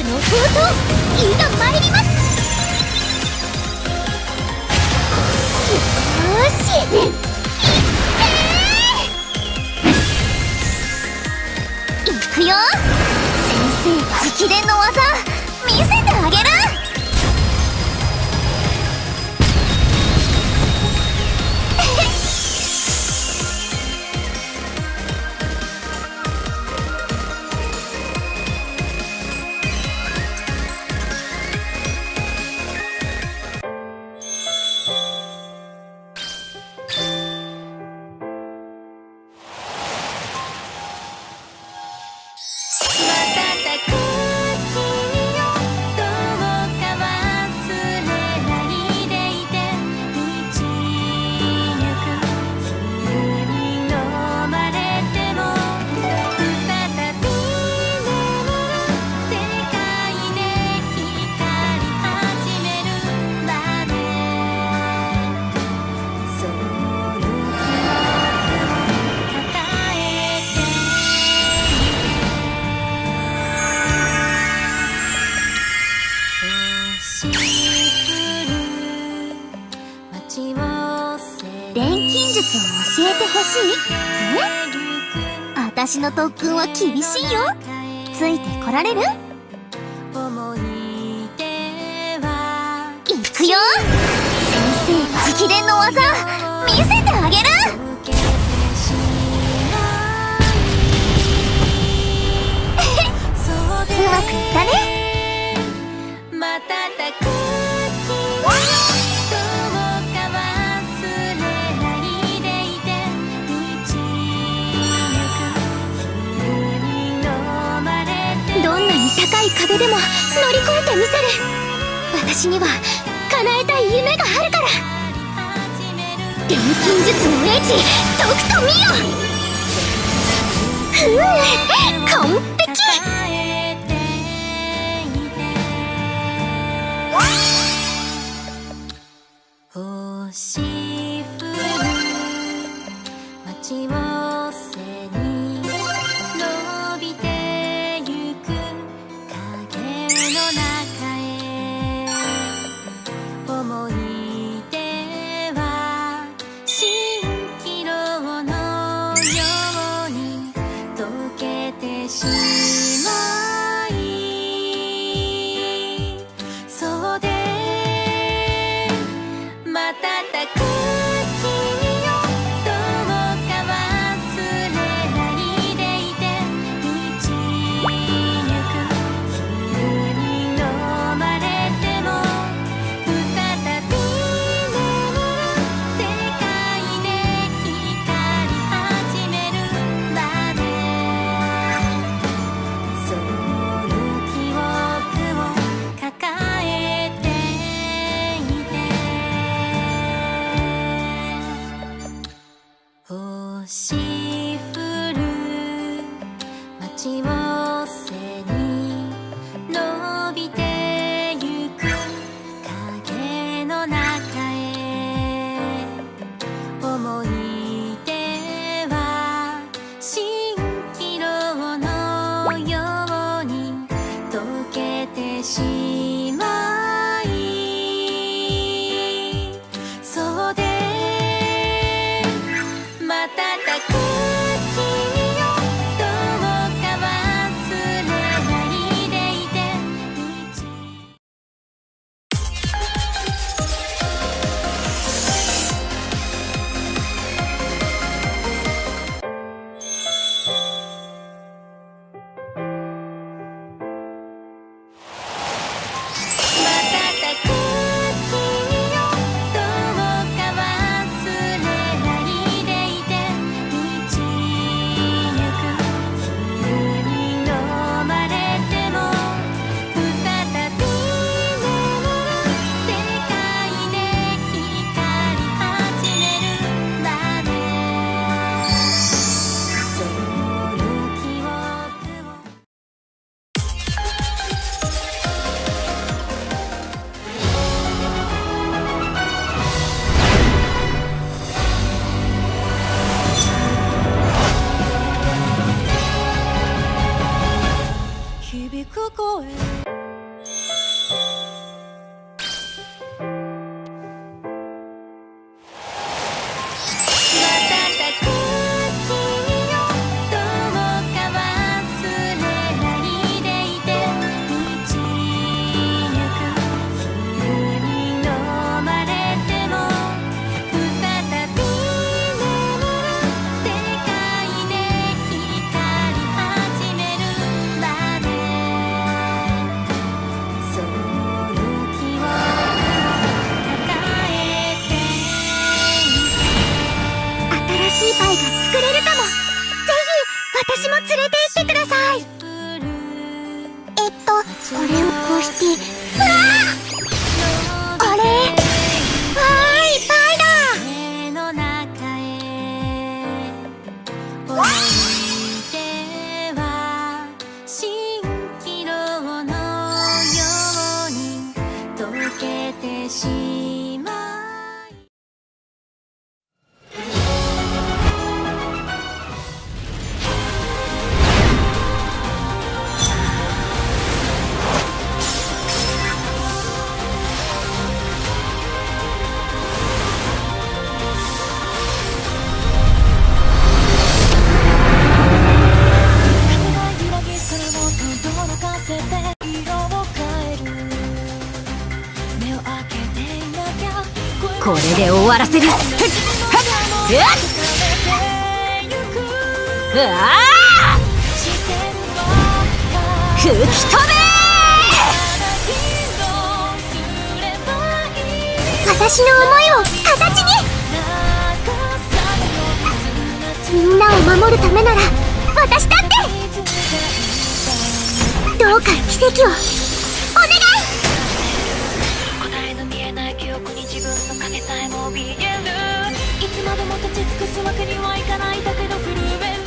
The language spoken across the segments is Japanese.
闘いざ参ります。よーし、いってー。いくよ、先生直伝の技見せてあげる。錬金術を教えてほしい？私の特訓は厳しいよ。ついてこられる？いくよ、先生直伝の技見せてあげる。うまくいったね。どんなに高い壁でも乗り越えてみせる。私には叶えたい夢があるから。錬金術の英知とくと見よ。完璧。星降る街を背に伸びてゆく影の中へ。思い出は蜃気楼のように溶けてしまい、そうで瞬く君よ、どうか忘れないでいて。打ち抜く冬に飲まれても再び眠る世界で光り始めるまで。そういう記憶を抱えて星降る街を背に伸びてゆく影の中へ。思い出は蜃気楼のように溶けてしまい、そうで瞬く君よ、どうか忘れないでいて。 パイが作れるかも。ぜひ私も連れて行ってください。これをこうして、うわあ！あれ？わーい、パイだ！ これで終わらせる。吹き飛べ！ 私の思いを形に！みんなを守るためなら私だって！どうか奇跡をお願い！答えの見えない記憶に自分の影さえも怯える。いつまでも立ち尽くすわけにはいかないだけど震える。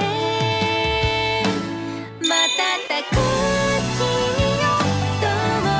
瞬く君よ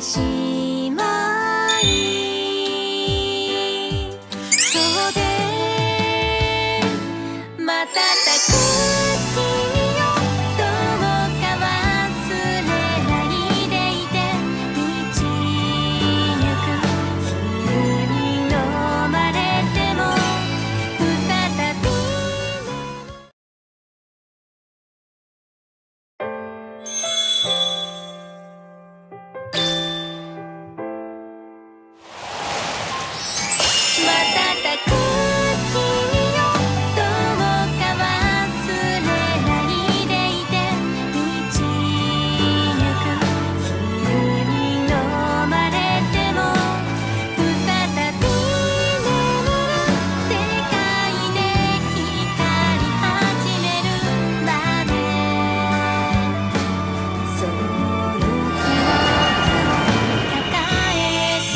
しまい、そうで瞬く君よ、どうか忘れないでいて、道行く日に飲まれても再び瞬く君よ、どうか忘れないでいて、道行く日に飲まれても再び眠る世界で光り始めるまで、その記憶を抱えて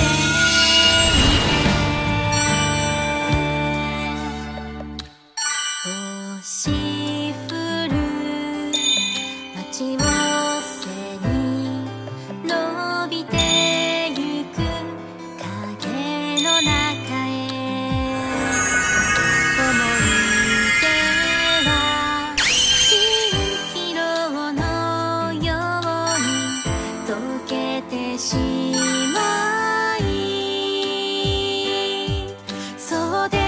星降る街を背に伸びてゆく影の中へ、思い出は蜃気楼のように溶けてしまい、そうで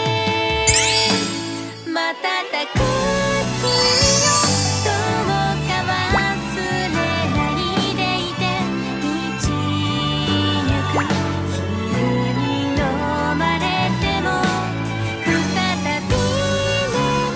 瞬く君よ、どうか忘れないでいて、道行く日に飲まれても再び眠る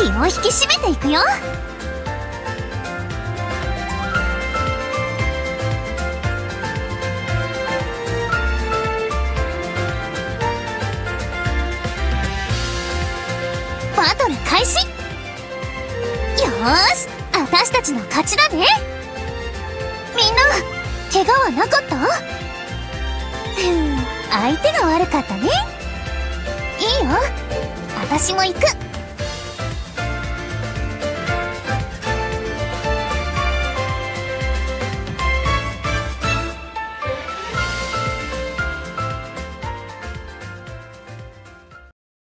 を引き締めていくよ。バトル開始。よーし、私たちの勝ちだね。みんな怪我はなかった？相手が悪かったね。いいよ、私も行く。